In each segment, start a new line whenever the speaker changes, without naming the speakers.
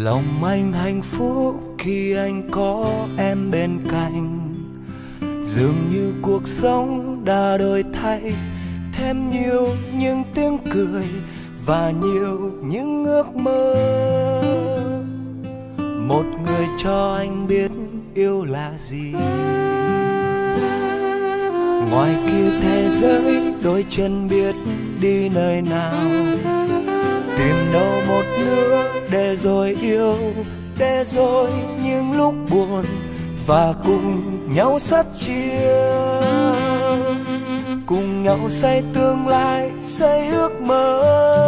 Lòng anh hạnh phúc khi anh có em bên cạnh. Dường như cuộc sống đã đổi thay, thêm nhiều những tiếng cười và nhiều những ước mơ. Một người cho anh biết yêu là gì. Ngoài kia thế giới đôi chân biết đi nơi nào, tìm đâu một nửa để rồi yêu, để rồi những lúc buồn và cùng nhau sắt chia, cùng nhau xây tương lai, xây ước mơ.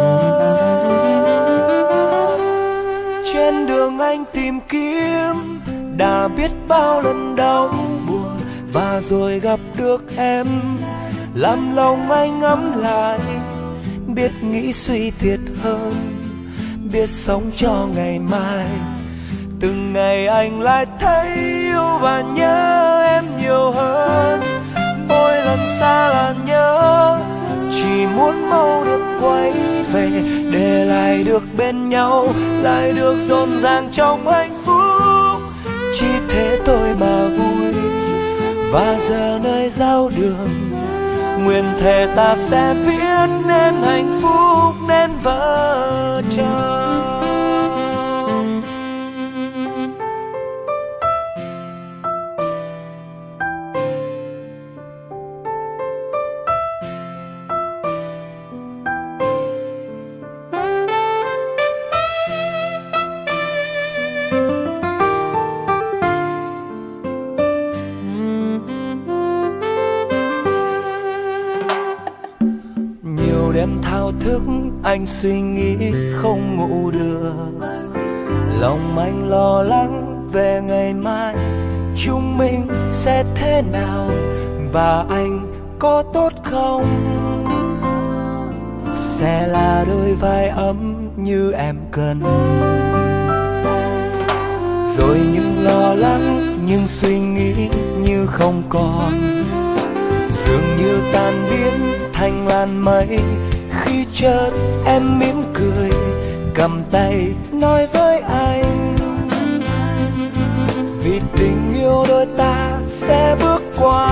Trên đường anh tìm kiếm đã biết bao lần đau buồn, và rồi gặp được em làm lòng anh ấm lại, biết nghĩ suy thiệt hơn, biết sống cho ngày mai. Từng ngày anh lại thấy yêu và nhớ em nhiều hơn. Mỗi lần xa là nhớ, chỉ muốn mau được quay về, để lại được bên nhau, lại được rộn ràng trong hạnh phúc. Chỉ thế thôi mà vui. Và giờ nơi giao đường, nguyện thề ta sẽ viết nên hạnh phúc, nên vợ chồng. Đêm thao thức anh suy nghĩ không ngủ được, lòng anh lo lắng về ngày mai chúng mình sẽ thế nào, và anh có tốt không, sẽ là đôi vai ấm như em cần. Rồi những lo lắng, những suy nghĩ như không còn, dường như tan biến thành làn mây, khi chợt em mỉm cười cầm tay nói với anh, vì tình yêu đôi ta sẽ bước qua.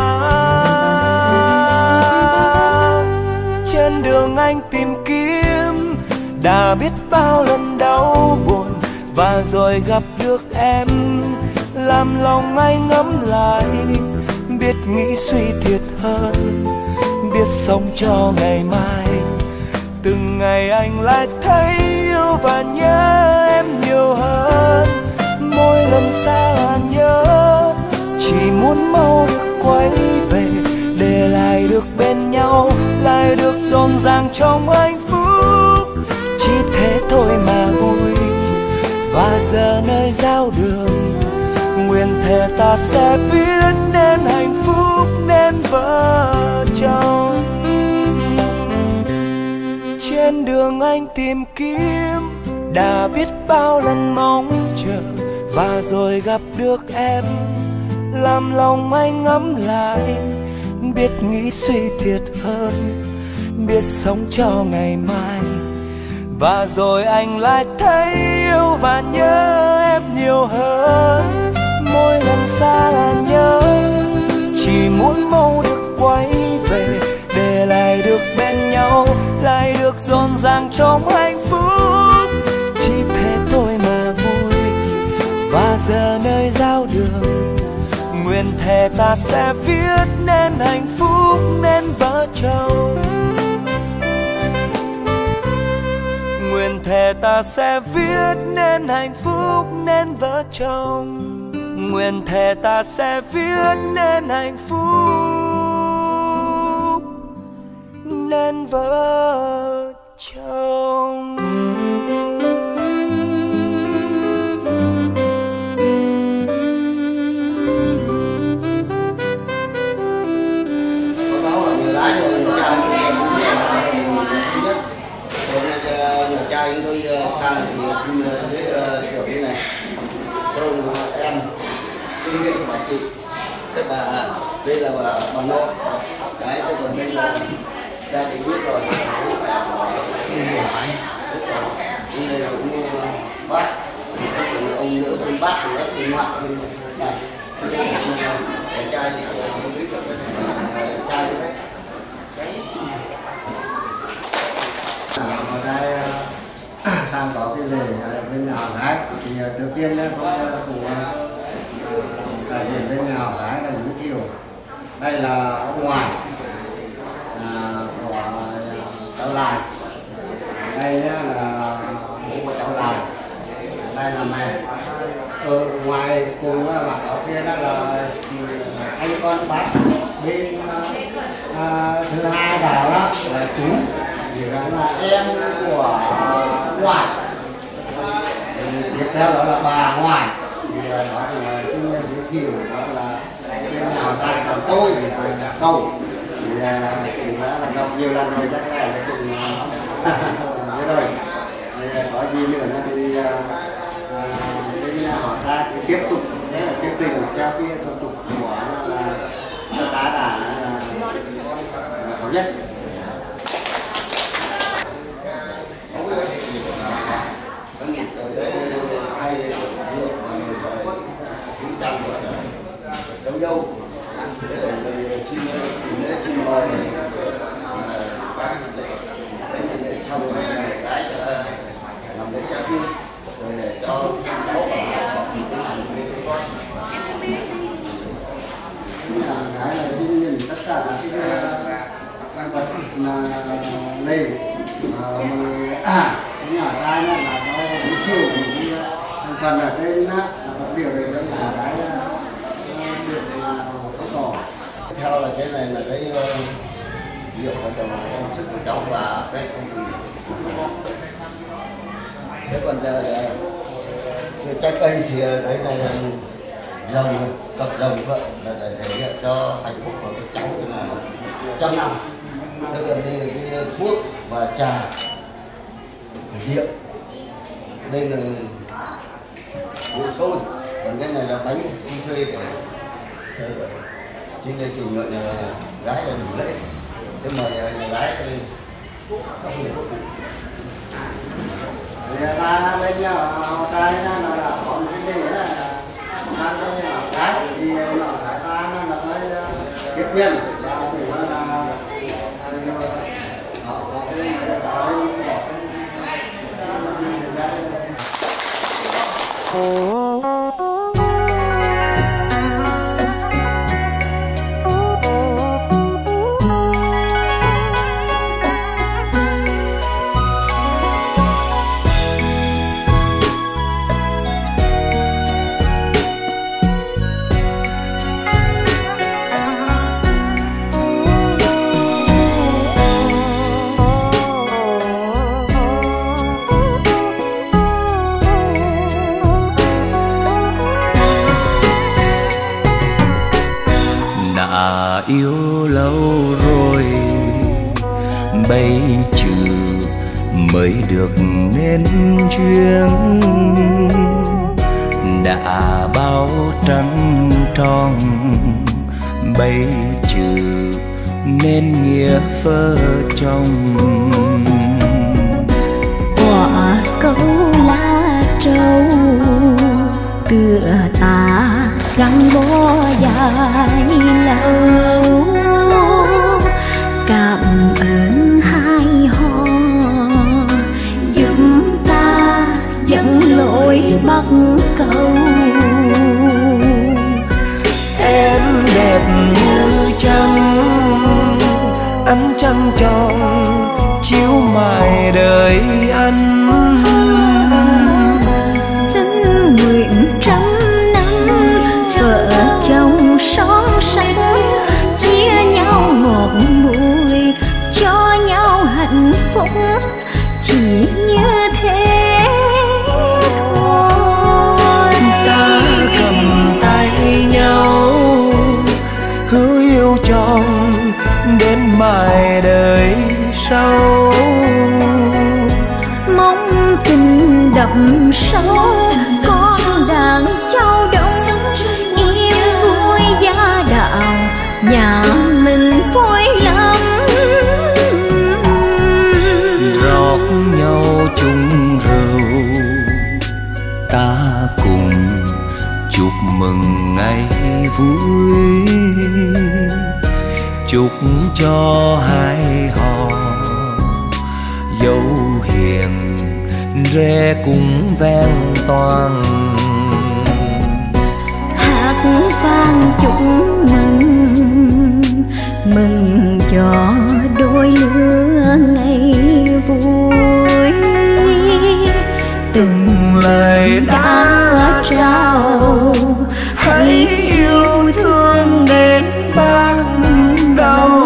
Trên đường anh tìm kiếm đã biết bao lần đau buồn, và rồi gặp được em làm lòng anh ấm lại, biết nghĩ suy thiệt hơn, biết sống cho ngày mai. Từng ngày anh lại thấy yêu và nhớ em nhiều hơn. Mỗi lần xa là nhớ, chỉ muốn mau được quay về, để lại được bên nhau, lại được rộn ràng trong hạnh phúc. Chỉ thế thôi mà vui. Và giờ nơi giao đường, nguyện thề ta sẽ viết nên hạnh phúc, nên vợ chồng. Trên đường anh tìm kiếm đã biết bao lần mong chờ, và rồi gặp được em làm lòng anh ấm lại, biết nghĩ suy thiệt hơn, biết sống cho ngày mai. Và rồi anh lại thấy yêu và nhớ em nhiều hơn. Mỗi lần xa là nhớ, chỉ muốn mau được quay về, để lại được bên nhau, lại được rộn ràng trong hạnh phúc. Chỉ thế thôi mà vui. Và giờ nơi giao đường, nguyện thề ta sẽ viết nên hạnh phúc, nên vợ chồng. Nguyện thề ta sẽ viết nên hạnh phúc, nên vợ chồng. Nguyện thề ta sẽ viết nên hạnh phúc, nên vợ chồng.
Nhà trai chúng tôi sang thì với kiểu như này, tôi em kinh nghiệm của bà chị, tức là đây là bà nội, cái tôi còn đây là gia đình biết rồi, đây là cũng bác, ông nữa ông bác nữa thì ngoại thì này đẹp trai thì không biết được cái đẹp trai đấy.
Ở đây sang có cái lễ bên nhà họ gái thì đầu tiên không phụ đại diện bên nhà họ gái là giới thiệu đây là ông ngoại của cháu Lại, đây là bố của cháu Lại, đây là mẹ. Ở ngoài cùng bạn ở kia đó là anh con bác bên thứ hai đảo đó là chú, thì là em của ngoại, tiếp theo đó là bà ngoại, thì đó là chung giới thiệu đó là bên nào ta còn tôi thì là cầu, thì đã gặp nhiều lần rồi chắc là cũng thế rồi. Có gì nữa thì bên họ ra tiếp tục thế là chương trình theo cái thủ tục của là ta đã thống nhất.
Cháu dâu thế là xin mời các lễ xong rồi cái làm lễ gia tiên rồi để cho bố và họ tiến hành
cái là nhìn tất cả các cái vật lễ cái nhà trai là nó chiều thành phần ở trên là vật liệu để nó là cái được thấu tỏ.
theo là cái này là cái việc của chồng sức của cháu và cái công việc. Thế còn trái cây thì đấy là rồng, cặp rồng vợ là để thể hiện cho hạnh phúc của các cháu là trăm năm. Thế còn đây là cái thuốc và trà rượu, đây là rượu sôi, còn cái này là bánh phê để trên đây thì gọi là gái là đủ lễ. Thế mời nhà gái thì
ta bên nhà họ trai nó là có một cái gì đó là sang cái họ gái thì họ gái ta nó là cái tiếp nhận và thì nó là họ có cái
yêu lâu rồi bây trừ mới được nên duyên, đã bao trăng tròn bây trừ nên nghĩa vợ chồng.
Quả câu lá trầu cửa ta gắn bó dài lâu, cảm ơn hai họ giúp ta dẫn lối bắc cầu.
Em đẹp như trăng, ánh trăng tròn chiếu mãi đời anh.
Xin nguyện trăm vợ chồng son sánh, chia nhau một mùi cho nhau hạnh phúc, chỉ như thế thôi.
Ta cầm tay nhau hứa yêu chồng đến mãi đời sau,
mong tình đậm sâu con đàn châu đông, yên vui gia đạo nhà mình vui lắm.
Rót nhau chung rượu ta mừng ngày vui, chúc cho hai họ dâu hiền rê cũng ven toàn.
Hát vang chúc mừng cho đôi lứa ngày vui,
từng lời đã
trao
hãy yêu thương đến ban đầu.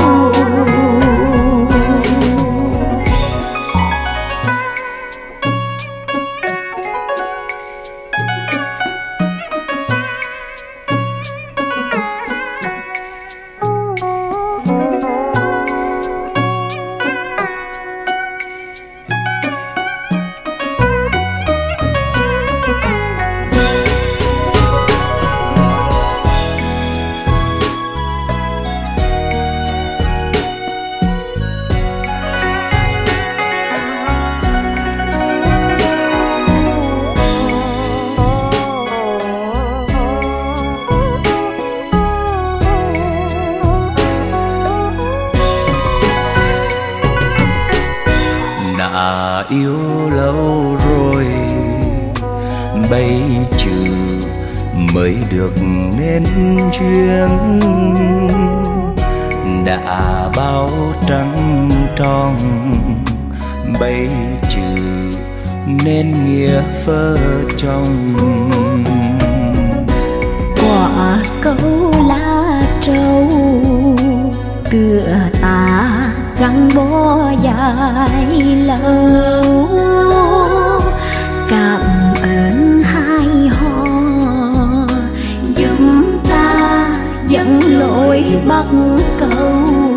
Yêu lâu rồi bây trừ mới được nên duyên, đã bao trăng tròn bây trừ nên nghĩa vợ chồng.
Quả câu lá trầu tựa ta gắn bó dài lâu, cảm ơn hai họ giúp ta dẫn lối bắc cầu.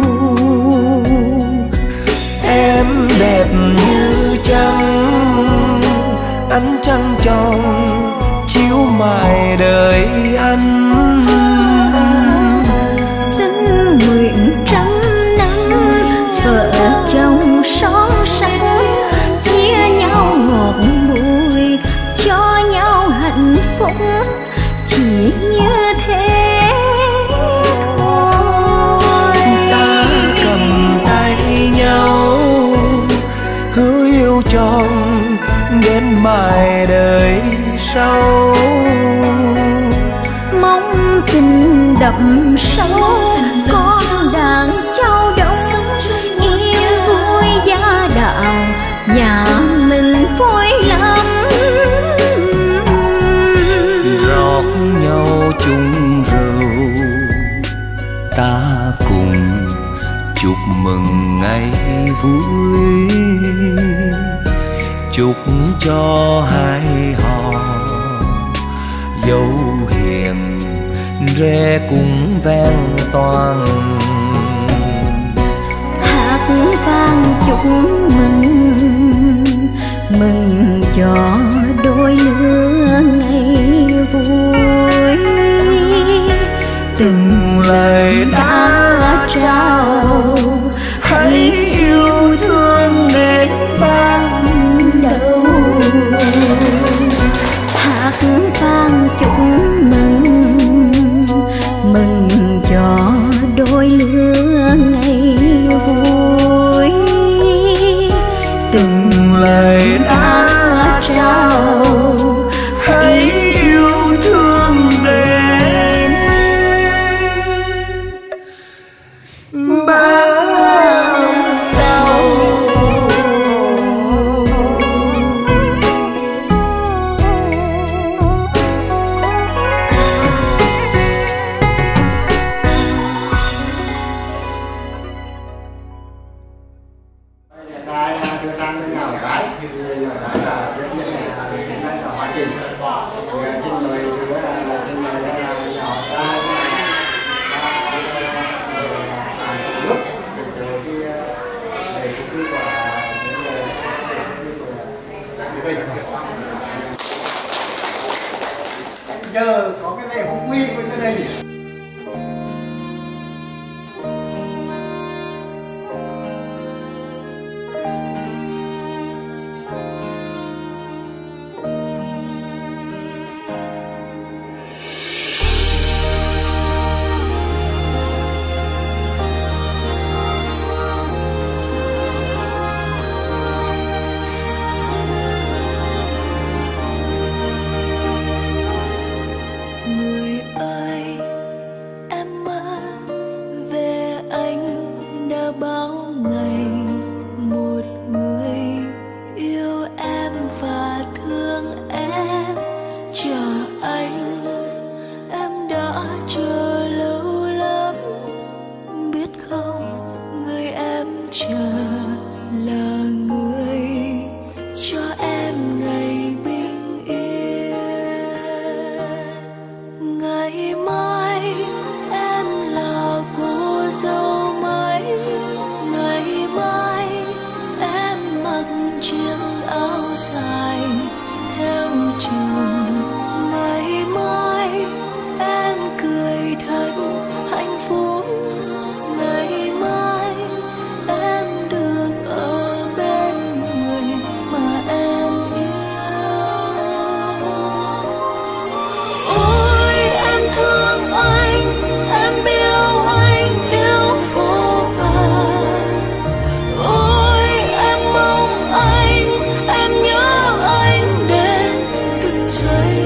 Em đẹp như trăng, ánh trăng trong chiếu mãi đời anh.
Xin nguyện trăm vợ chồng son sánh, chia nhau ngọt bùi cho nhau hạnh phúc, chỉ như thế thôi.
Ta cầm tay nhau hứa yêu chồng đến mãi đời sau,
mong tình đậm sâu con đàn trao đông, yên vui gia đạo nhà mình vui lắm.
Rót nhau chung rượu ta cùng chúc mừng ngày vui, chúc cho hai họ dâu hiền rê cũng ven toàn.
Hát vang chúc mừng cho đôi lứa ngày vui,
từng lời đã
trao
hãy yêu thương đến ban
đầu. Hát vang chúc mừng cho đôi lứa ngày vui,
từng lời đã
trao
hãy yêu thương đến ban đầu.
Đưa sang bên nhỏ cái thì nhỏ cái là tất nhiên là đây là quá trình. Thì xin mời xin mời là nhỏ cái nước từ khi để cũng như quả giờ có cái này hồng quy với cái này.
chờ là người cho em ngày bình yên. Ngày mai em là cô dâu mới, ngày mai em mặc chiếc áo dài theo chồng, ngày mai em cười thật hạnh phúc, ngày mai em được ở bên người mà em yêu. Ôi em thương anh, em yêu anh yêu vô bờ. Ôi em mong anh, em nhớ anh đến từng giây.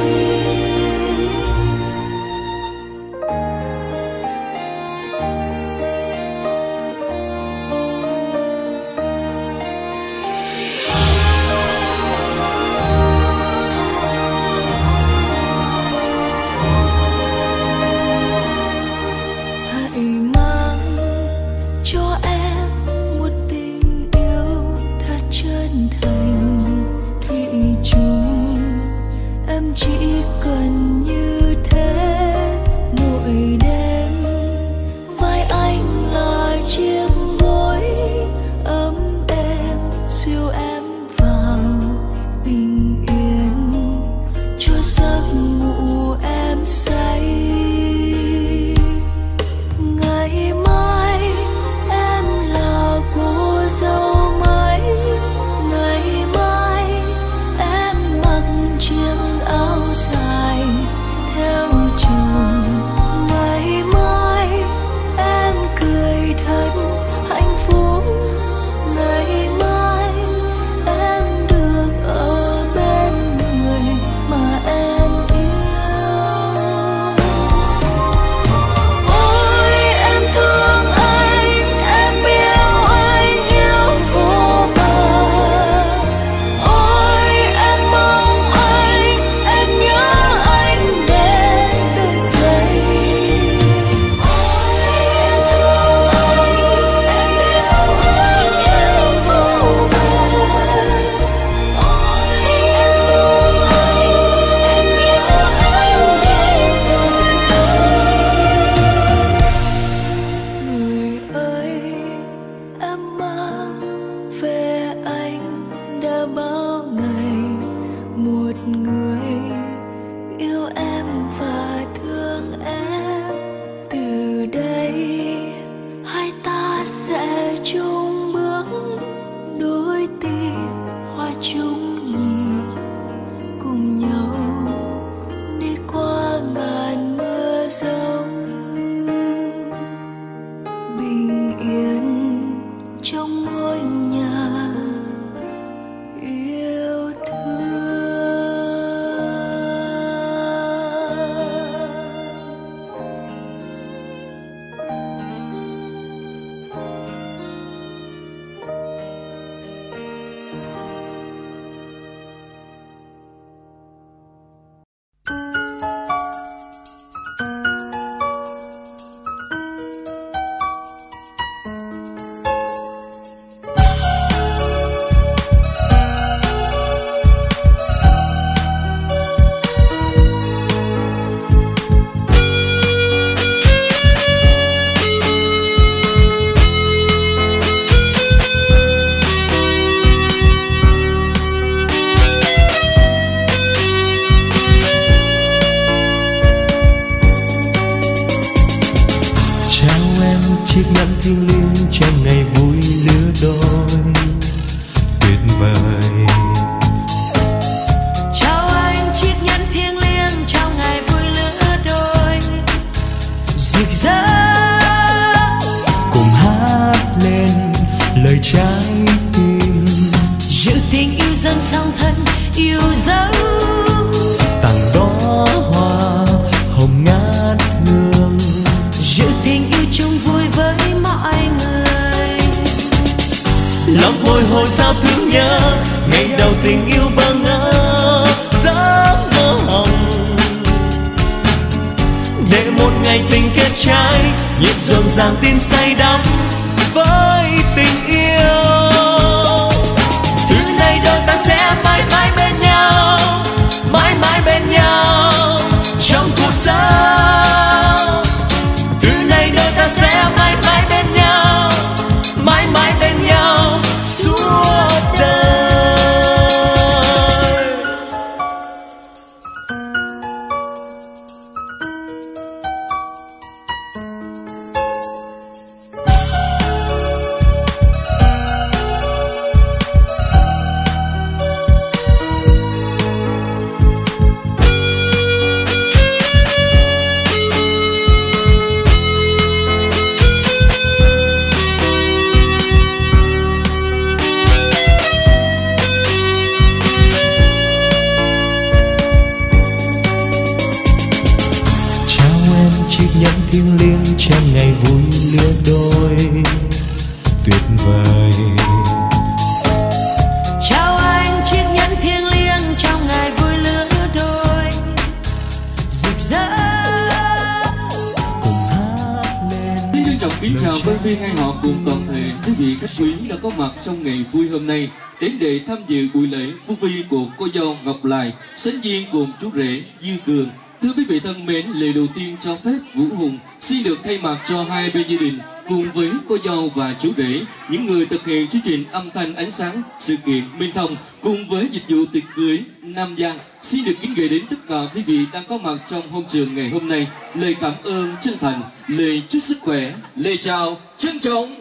Hãy mang cho em một tình yêu thật chân thành thủy chung. Em chỉ cần như thế mỗi đêm. Vai anh là chiếc gối ấm êm siêu em vào bình yên, cho giấc ngủ em say. Ngày mai em là cô dâu mới, ngày mai em mặc chiếc áo dài theo chồng, ngày mai em cười thật hạnh phúc, ngày mai em được ở bên người mà em yêu. Ôi em thương anh, em yêu anh yêu vô bờ. Ôi em mong anh, em nhớ anh đến từng giây. Ôi em thương anh, em yêu anh yêu vô bờ. Ôi em mong anh, em nhớ anh đến từng giây. Người ơi, em mang về anh đã bao ngày, một người yêu em và thương em. Từ đây hai ta sẽ chung bước, đôi tim hoa chung nhịp, cùng nhau đi qua ngàn mưa giông. Bình yên trong ngôi nhà yêu thương.
Chiếc nhẫn thiêng liêng trong ngày vui lứa đôi tuyệt vời.
Chào anh, chiếc nhẫn thiêng liêng trong ngày vui lứa đôi rực rỡ.
Cùng hát lên lời trái tim,
Giữ tình yêu dâng song thân yêu dấu.
tặng đó hoa hồng ngát hương.
Giữ tình yêu chung vui với mọi người.
Lòng bồi hồi sao thương nhớ ngày đầu tình yêu bơ ngỡ, giấc mơ hồng để một ngày tình kết trái, nhịp rộn ràng tin say đắm với tình yêu.
bên viên hai họ cùng toàn thể quý vị khách quý đã có mặt trong ngày vui hôm nay đến để tham dự buổi lễ phúc vi của cô dâu Ngọc Lài sánh duyên cùng chú rể Dư Cường. Thưa quý vị thân mến, lời đầu tiên cho phép Vũ Hùng xin được thay mặt cho hai bên gia đình cùng với cô dâu và chú rể, những người thực hiện chương trình âm thanh ánh sáng sự kiện Minh Thông cùng với dịch vụ tiệc cưới Nam Giang, xin được kính gửi đến tất cả quý vị đang có mặt trong hôm trường ngày hôm nay lời cảm ơn chân thành, lời chúc sức khỏe, lời chào trân trọng.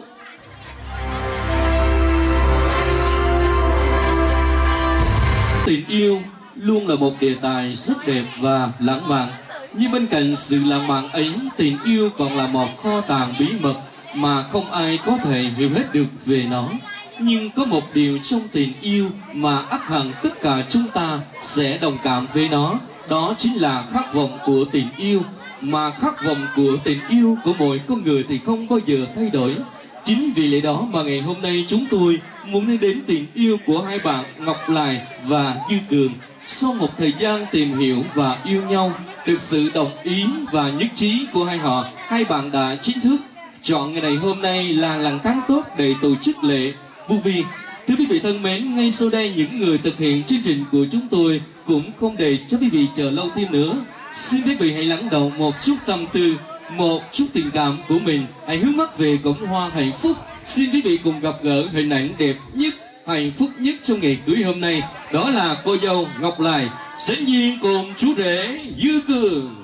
Tình yêu luôn là một đề tài rất đẹp và lãng mạn, nhưng bên cạnh sự lãng mạn ấy, tình yêu còn là một kho tàng bí mật mà không ai có thể hiểu hết được về nó. Nhưng có một điều trong tình yêu mà ắt hẳn tất cả chúng ta sẽ đồng cảm với nó, đó chính là khát vọng của tình yêu. Mà khát vọng của tình yêu của mỗi con người thì không bao giờ thay đổi. Chính vì lẽ đó mà ngày hôm nay chúng tôi muốn nói đến tình yêu của hai bạn Ngọc Lài và Dư Cường. Sau một thời gian tìm hiểu và yêu nhau, được sự đồng ý và nhất trí của hai họ, hai bạn đã chính thức chọn ngày này hôm nay là làng tháng tốt để tổ chức lễ vu vi. Thưa quý vị thân mến, ngay sau đây những người thực hiện chương trình của chúng tôi cũng không để cho quý vị chờ lâu thêm nữa. Xin quý vị hãy lắng động một chút tâm tư, một chút tình cảm của mình, hãy hướng mắt về cổng hoa hạnh phúc. Xin quý vị cùng gặp gỡ hình ảnh đẹp nhất, hạnh phúc nhất trong ngày cưới hôm nay, đó là cô dâu Ngọc Lài sánh duyên cùng chú rể Dư Cường.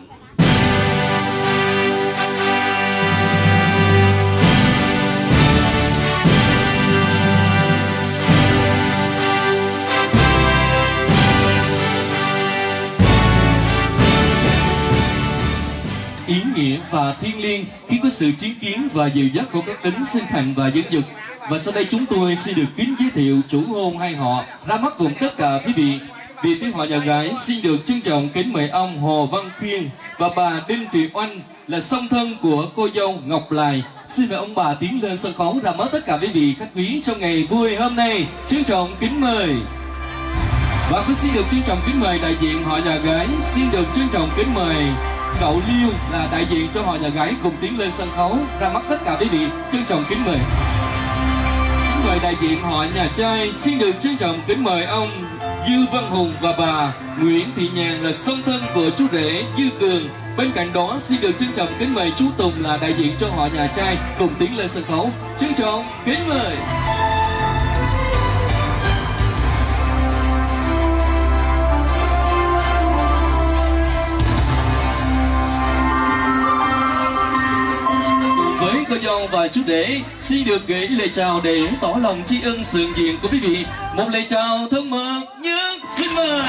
Ý nghĩa và thiêng liêng khi có sự chứng kiến và dìu dắt của các đấng sinh thành và dân dục. Và sau đây chúng tôi xin được kính giới thiệu chủ hôn hai họ ra mắt cùng tất cả quý vị. Vì phía họ nhà gái xin được trân trọng kính mời ông Hồ Văn Khuyên và bà Đinh Thị Oanh là song thân của cô dâu Ngọc Lài. Xin mời ông bà tiến lên sân khấu ra mắt tất cả quý vị khách quý trong ngày vui hôm nay. Trân trọng kính mời. Và cũng xin được trân trọng kính mời đại diện họ nhà gái, xin được trân trọng kính mời cậu Liêu là đại diện cho họ nhà gái cùng tiến lên sân khấu ra mắt tất cả quý vị. Trân trọng kính mời. Kính mời đại diện họ nhà trai, xin được trân trọng kính mời ông Dư Văn Hùng và bà Nguyễn Thị Nhàn là song thân của chú rể Dư Cường. Bên cạnh đó xin được trân trọng kính mời chú Tùng là đại diện cho họ nhà trai cùng tiến lên sân khấu. Trân trọng kính mời. Cô dâu và chú rể xin được gửi lời chào để tỏ lòng tri ân sự hiện diện của quý vị. Một lời chào thân mật nhất, xin mời.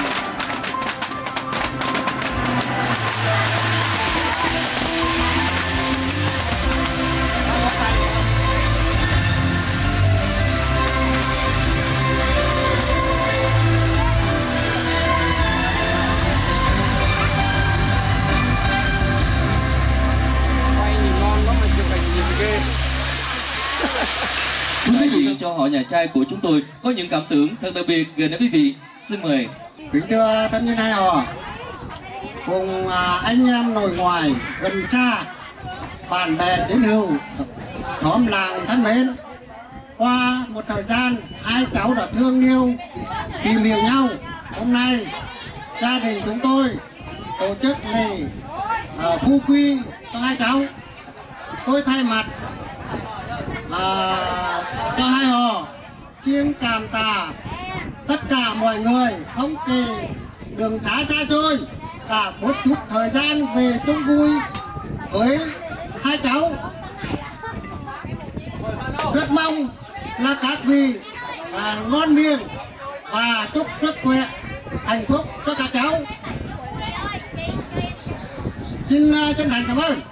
Quý vị cho họ nhà trai của chúng tôi có những cảm tưởng thật đặc biệt gửi đến quý vị. Xin mời.
Kính thưa thân nhân hai họ, cùng anh em nội ngoại gần xa, bạn bè chiến hữu, xóm làng thân mến, qua một thời gian hai cháu đã thương yêu tìm hiểu nhau, hôm nay gia đình chúng tôi tổ chức lễ phu quy cho hai cháu. Tôi thay mặt cho hai họ xin cảm tạ tất cả mọi người, không kể đường xá xa xôi, đã một chút thời gian về chung vui với hai cháu. Rất mong là các vị ngon miệng và chúc sức khỏe, hạnh phúc cho các cháu. Xin chân thành cảm ơn.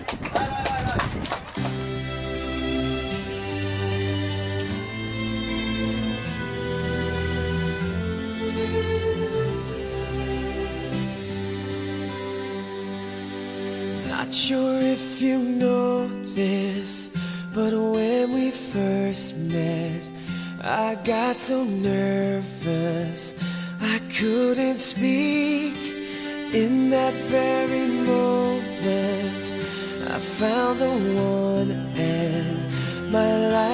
Not sure if you know this, but when we first met, I got so nervous I couldn't speak. In that very moment, I found the one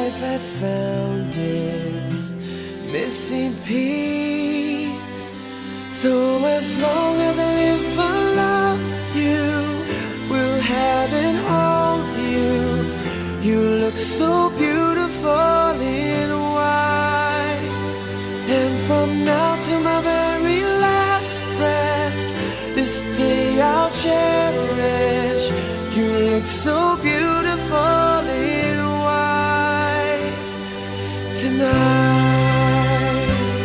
life had found its missing piece. So as long as I live, I love you, will have and hold you. You look so beautiful in white. And from now to my very last breath, this day I'll cherish. You look so beautiful in white tonight.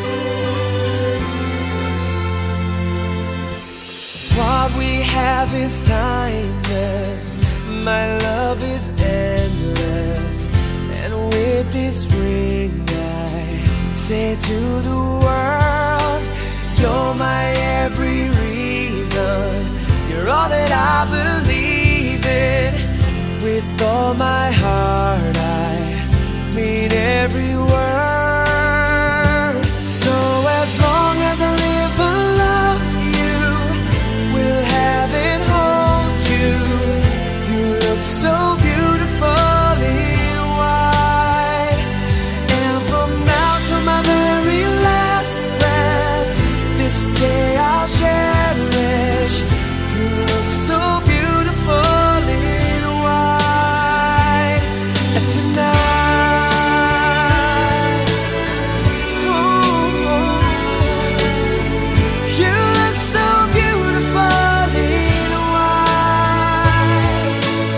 What we have is timeless, my love is endless. And with this ring I say to the world, you're my every reason, you're all that I believe in. With all my heart I mean every word. So as long as I live, I love you, will have and hold you. You look so beautiful in white. And from now to my very last breath, this day I'll cherish. You look so beautiful in white tonight. Oh, you look so beautiful in white.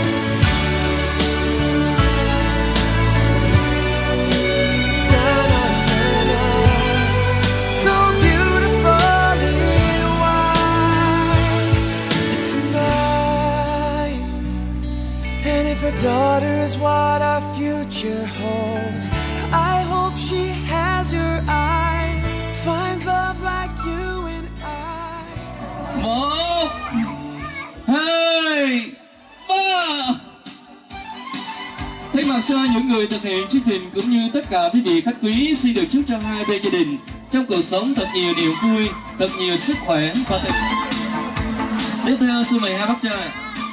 Na, na, na, na. So beautiful in white tonight. And if a daughter is what our future holds, I hope she has your eyes, finds love like you and I.
1, 2, 3. Thay mặt cho những người thực hiện chương trình cũng như tất cả quý vị khách quý, xin được chúc cho hai bên gia đình trong cuộc sống thật nhiều niềm vui, thật nhiều sức khỏe và thật. Tiếp theo xin mời hai bác trai.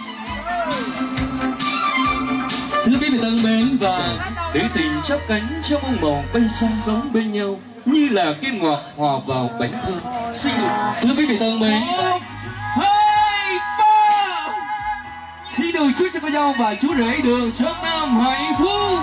Thưa quý vị thân mến, và để tình chắp cánh cho muôn màu bay xa sống bên nhau như là kim ngọt hòa vào bánh thơm. Xin được thưa quý vị thân mến, 2, 3. Xin được chúc cho cô dâu và chú rể đường trong năm hạnh phúc.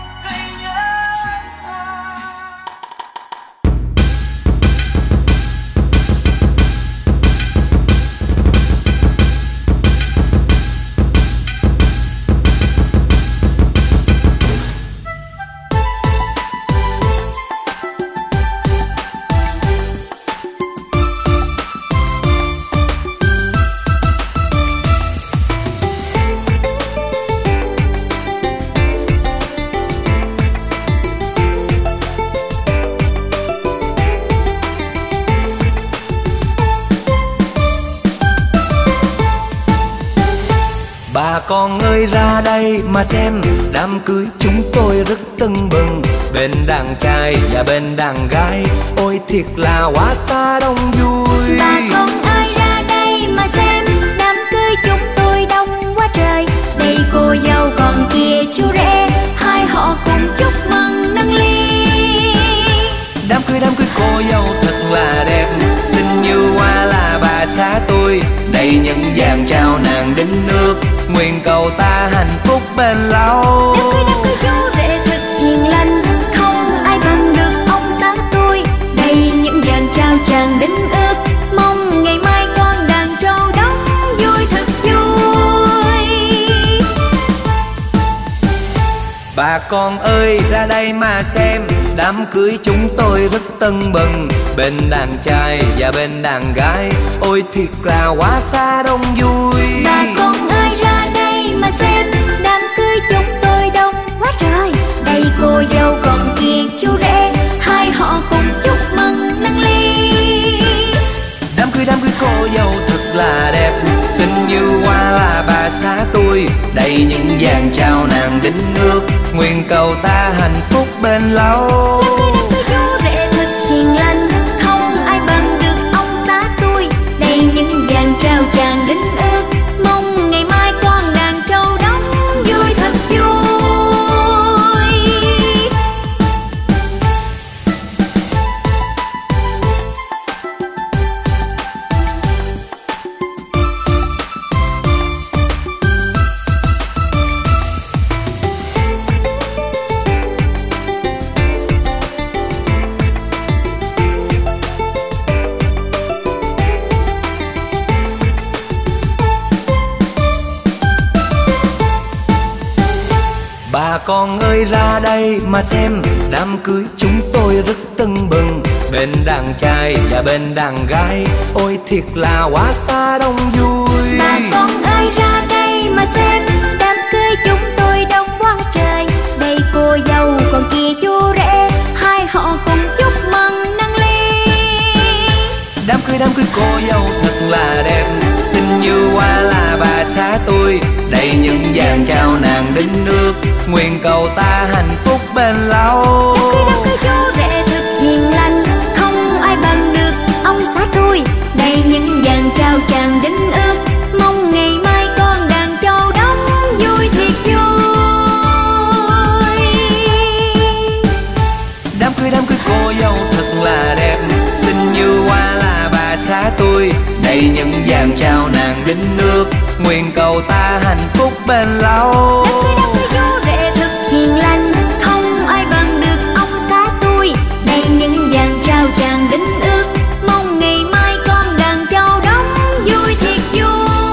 Bà con ơi ra đây mà xem, đám cưới chúng tôi rất tưng bừng. Bên đàn trai và bên đàn gái, ôi thiệt là quá xa đông vui.
Bà con ơi ra đây mà xem, đám cưới chúng tôi đông quá trời. Đây cô dâu còn kia chú rể, hai họ cùng chúc mừng nâng ly.
Đám cưới cô dâu thật là đẹp, xinh như hoa là bà xã tôi. Đây những vàng trao nàng đính nước, nguyện cầu ta hạnh phúc bền lâu.
Đám cưới chú rể thật hiền lành, không ai bằng được ông xã tôi. Đây những vàng trao chàng đính ước, mong ngày mai con đàn trâu đóng vui thật vui.
Bà con ơi ra đây mà xem, đám cưới chúng tôi rất tưng bừng. Bên đàn trai và bên đàn gái, ôi thiệt là quá xa đông vui.
Bà con ơi ra đây mà xem, đám cưới chúng tôi đông quá trời. Đây cô dâu còn kia chú rể, hai họ cùng chúc mừng nâng ly.
Đám cưới cô dâu thật là đẹp, xinh như hoa là bà xã tôi. Đây những vàng trao nàng đính ước, nguyện cầu ta hạnh phúc bền lâu.
Đám cưới chú rể thật hiền lành, không ai bằng được ông xã tôi. Đây những vàng trao chàng đính ước, mong ngày mai con đàn trâu đóng vui thật vui.
con ơi ra đây mà xem, đám cưới chúng tôi rất tưng bừng, bên đàn trai và bên đàn gái, ôi thiệt là quá xa đông vui.
Bà con ơi ra đây mà xem, đám cưới chúng tôi đông quá trời. Đây cô dâu còn kia chú rể, hai họ cùng chúc mừng nâng ly.
Đám cưới cô dâu thật là đẹp, xinh như hoa là bà xã tôi. Đây những dàn trao nàng đính nước, nguyện cầu ta hạnh phúc bền lâu.
Đám cưới chú rể thật hiền lành, không ai bằng được ông xã tôi. Đây những dàn trao tràn đính ước, mong ngày mai con đàn châu đóng vui thiệt vui.
Đám cưới cô dâu thật là đẹp, xinh như hoa là bà xã tôi. Đây những dàn trao nàng đính nước, nguyện cầu ta hạnh phúc bền lâu.
Đám cưới chú rể thật hiền lành, không ai bằng được ông xã tôi. Đây những dàn trao tràn đính ước, mong ngày mai con đàn châu đóng vui thiệt vui.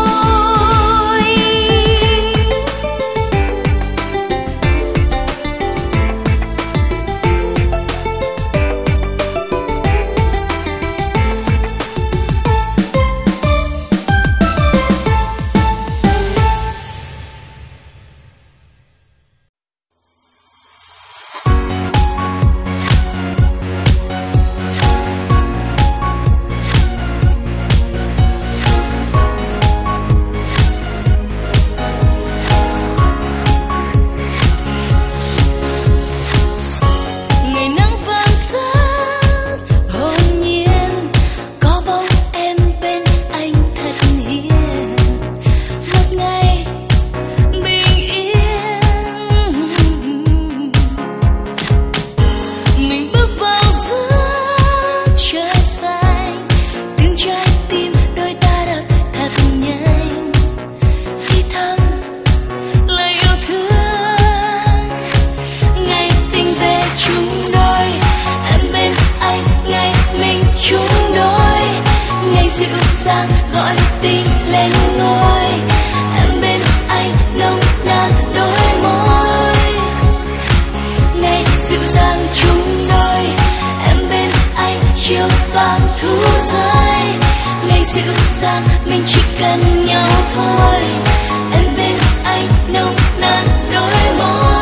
gọi tin lên ngôi, em bên anh nồng nàn đôi môi. Ngày dịu dàng chung đôi, em bên anh chiều vàng thu rơi. Ngày dịu dàng mình chỉ cần nhau thôi, em bên anh nồng nàn đôi môi.